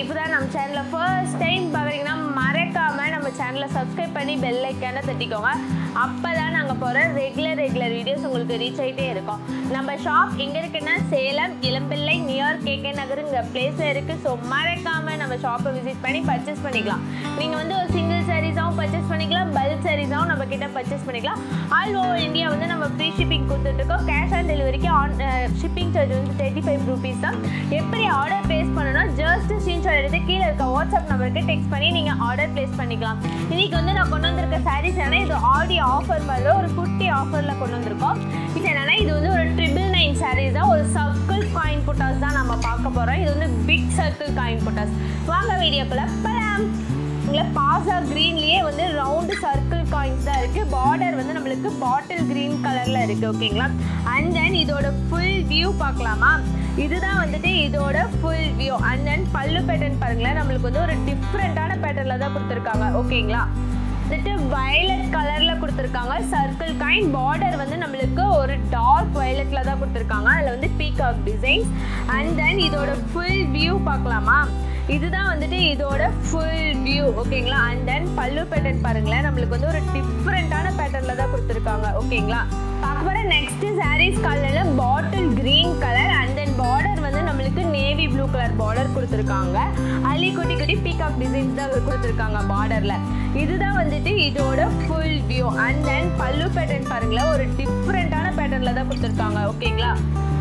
இப்போதான் நம்ம சேனலில் ஃபர்ஸ்ட் டைம் பார்க்குறீங்கன்னா மறக்காமல் நம்ம சேனலை சப்ஸ்கிரைப் பண்ணி பெல் ஐக்கானை தட்டிக்கோங்க. அப்போ தான் நாங்கள் போகிற ரெகுலர் வீடியோஸ் உங்களுக்கு ரீச் ஆகிட்டே இருக்கும். நம்ம ஷாப் எங்கே இருக்குன்னா சேலம் இளம்பிள்ளை நியர் கேகே நகருங்கிற பிளேஸில் இருக்குது. ஸோ மறக்காமல் நம்ம ஷாப்பை விசிட் பண்ணி பர்ச்சேஸ் பண்ணிக்கலாம். நீங்கள் வந்து ஒரு சிங்கிள் சாரீஸாகவும் பர்ச்சேஸ் பண்ணிக்கலாம், பல்க் சாரீஸாகவும் நம்ம கிட்ட பர்ச்சேஸ் பண்ணிக்கலாம். ஆல் ஓவர் இந்தியா வந்து நம்ம ஃப்ரீ ஷிப்பிங் கொடுத்துட்ருக்கோம். கேஷ் ஆன் டெலிவரிக்கு ஷிப்பிங் சார்ஜ் வந்து 35 ரூபீஸ் தான். எப்படி ஆர்டர் ப்ளேஸ் பண்ணணும்னா ஜஸ்ட் ஸ்க்ரீன்ஷாட் எடுத்து கீழே இருக்க வாட்ஸ்அப் நம்பருக்கு டெக்ஸ்ட் பண்ணி நீங்கள் ஆர்டர் ப்ளேஸ் பண்ணிக்கலாம். இன்றைக்கி வந்து நான் கொண்டு வந்திருக்க சாரீஸ் என்னன்னா இது ஆடி ஆஃபர் மாதிரி ஒரு குட்டி ஆஃபரில் கொண்டு வந்திருக்கோம். இது என்னன்னா இது வந்து ஒரு 999 சாரீஸ் தான். ஒரு சர்க்கிள் காயின் புட்டாஸ் தான் நம்ம பார்க்க போகிறோம். இது வந்து பிக் சர்க்கிள் காயின் புட்டாஸ். வாங்க வீடியோக்குள்ள போகலாம். உங்களை பாசா க்ரீன்லேயே வந்து ரவுண்டு சர்க்கிள் காயின்ஸ் தான் இருக்குது. பார்டர் வந்து நம்மளுக்கு பாட்டில் க்ரீன் கலரில் இருக்குது. ஓகேங்களா. அண்ட் தென் இதோட ஃபுல் வியூ பார்க்கலாமா. இதுதான் வந்துட்டு இதோட ஃபுல் வியூ. அண்ட் தென் பல்லு பேட்டர்ன் பாருங்களேன், நம்மளுக்கு வந்து ஒரு டிஃப்ரெண்ட்டான பேட்டர்னில் தான் கொடுத்துருக்காங்க. ஓகேங்களா. வந்துட்டு வயலட் கலரில் கொடுத்துருக்காங்க சர்க்கிள் காயின். பார்டர் வந்து நம்மளுக்கு ஒரு டார்க் வயலட்டில் தான் கொடுத்துருக்காங்க. அதில் வந்து பீகாக் டிசைன்ஸ். அண்ட் தென் இதோட ஃபுல் வியூ பார்க்கலாமா. இதுதான் வந்துட்டு இதோட ஃபுல் வியூ. ஓகேங்களா. அண்ட் தென் பல்லு பேட்டர்ன் பாருங்களேன், நம்மளுக்கு வந்து ஒரு டிஃப்ரெண்ட்டான பேட்டர்னில் தான் கொடுத்துருக்காங்க. ஓகேங்களா. அப்புறம் நெக்ஸ்ட் சாரீஸ் கலரில் bottle green colour. And then border வந்து நம்மளுக்கு நேவி ப்ளூ கலர் பார்டர் கொடுத்துருக்காங்க. அள்ளி குட்டி குட்டி பீகாக் டிசைன்ஸ் தான் கொடுத்துருக்காங்க பார்டரில். இதுதான் வந்துட்டு இதோட ஃபுல் வியூ. அண்ட் தென் பல்லு பேட்டர்ன் பாருங்களேன், ஒரு டிஃப்ரெண்ட்டான பேட்டர்னில் தான் கொடுத்துருக்காங்க. ஓகேங்களா.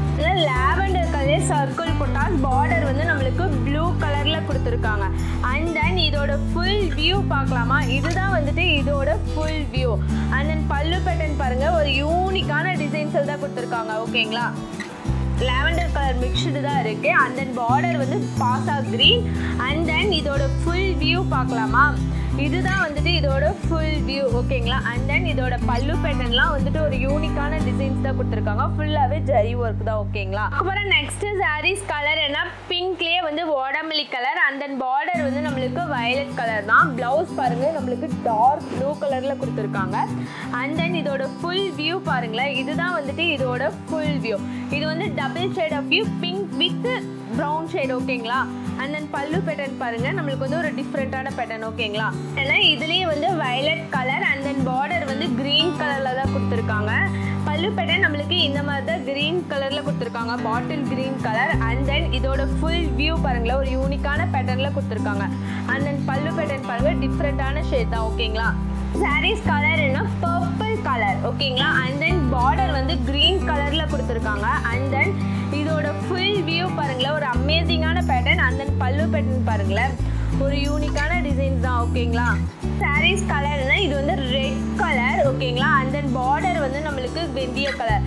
லாவெண்டர் கலர் சர்க்கிள் புட்டாஸ். பார்டர் வந்து நம்மளுக்கு ப்ளூ கலரில் கொடுத்துருக்காங்க. அண்ட் தென் இதோட ஃபுல் வியூ பார்க்கலாமா. இதுதான் வந்துட்டு இதோட ஃபுல் வியூ. அண்ட் தென் பல்லு பேட்டர்ன் பாருங்கள், ஒரு யூனிக்கான டிசைன்ஸில் தான் கொடுத்துருக்காங்க. ஓகேங்களா. லாவெண்டர் கலர் மிக்ஸ்டு தான் இருக்குது. அண்ட் தென் பார்டர் வந்து பாசா க்ரீன். அண்ட் தென் இதோட ஃபுல் வியூ பார்க்கலாமா. இதுதான் வந்துட்டு இதோட ஃபுல் வியூ. ஓகேங்களா. அண்ட் தென் இதோட பல்லு பேட்டர்ன்லாம் வந்துட்டு ஒரு யூனிக்கான டிசைன்ஸ் தான் கொடுத்துருக்காங்க. ஃபுல்லாகவே ஜரி ஒர்க் தான். ஓகேங்களா. அப்புறம் நெக்ஸ்ட் சாரீஸ் கலர் என்ன பிங்க்லேயே வந்து வாடாமல்லி கலர். அண்ட் தென் பார்டர் வந்து நம்மளுக்கு வயலட் கலர் தான். ப்ளவுஸ் பாருங்கள், நம்மளுக்கு டார்க் ப்ளூ கலரில் கொடுத்துருக்காங்க. அண்ட் தென் இதோட ஃபுல் வியூ பாருங்களேன், இதுதான் வந்துட்டு இதோட ஃபுல் வியூ. இது வந்து double shade of view, pink with brown shade. ஓகேங்களா. அண்ட் தென் பல்லு பேட்டர்ன் பாருங்கள், நம்மளுக்கு வந்து ஒரு டிஃப்ரெண்ட்டான பேட்டர்ன். ஓகேங்களா. ஏன்னா இதுலேயே வந்து violet colour. And then border வந்து க்ரீன் கலரில் தான் கொடுத்துருக்காங்க. பல்லு பேட்டர்ன் நம்மளுக்கு இந்த மாதிரி தான் க்ரீன் கலரில் கொடுத்துருக்காங்க, bottle green colour. And then இதோட ஃபுல் வியூ பாருங்களேன், ஒரு யூனிக்கான பேட்டர்னில் கொடுத்துருக்காங்க. அண்ட் தென் பல்லு பேட்டர்ன் பாருங்கள், டிஃப்ரெண்ட்டான ஷேட் தான். ஓகேங்களா. சாரீஸ் கலர் என்ன பர்பிள் கலர். ஓகேங்களா. அண்ட் தென் பார்டர் வந்து க்ரீன் கலரில் கொடுத்துருக்காங்க. அண்ட் தென் இதோட ஃபுல் வியூ பாருங்களேன், ஒரு அமேசிங்கான பேட்டர்ன். அண்ட் தென் பல்லு பேட்டர்ன் பாருங்களேன், ஒரு யூனிக்கான டிசைன்ஸ் தான். ஓகேங்களா. சாரீஸ் கலர்னா இது வந்து ரெட் கலர். ஓகேங்களா. அண்ட் தென் பார்டர் வந்து நம்மளுக்கு வெந்தய கலர்.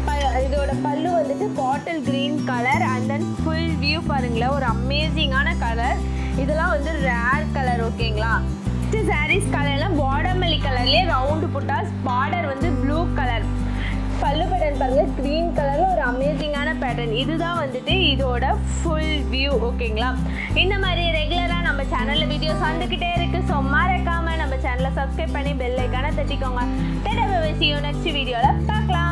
இதோட பல்லு வந்துட்டு bottle green colour. And then full view பாருங்களேன், ஒரு அமேசிங்கான கலர். இதெல்லாம் வந்து ரேர் கலர். ஓகேங்களா. சாரீஸ் கலர்லாம் வாடாமல்லி கலர்லேயே ரவுண்டு புட்டாஸ். பார்டர் வந்து ப்ளூ கலர். பல்லு பேட்டர்ன் பாருங்கள், க்ரீன் கலரில் ஒரு அமேசிங்கான பேட்டர்ன். இதுதான் வந்துட்டு இதோட ஃபுல் வியூ. ஓகேங்களா. இந்த மாதிரி ரெகுலராக நம்ம சேனலில் வீடியோஸ் வந்துக்கிட்டே இருக்குது. ஸோ மறக்காமல் நம்ம சேனலை சப்ஸ்கிரைப் பண்ணி பெல் ஐக்கானை தட்டிக்கோங்க. நெக்ஸ்ட் வீடியோவில் பார்க்கலாம்.